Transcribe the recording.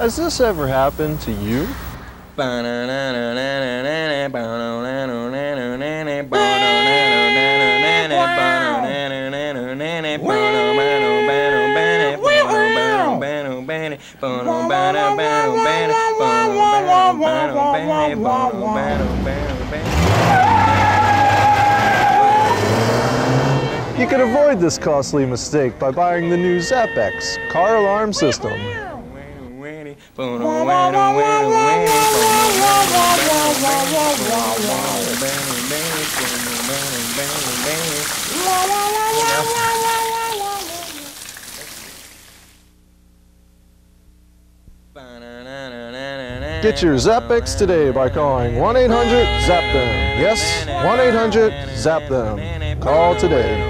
Has this ever happened to you? You can avoid this costly mistake by buying the new Zapex car alarm system. Get your Zapex today by calling 1-800-ZAP-THEM. Yes, 1-800-ZAP-THEM. Call today.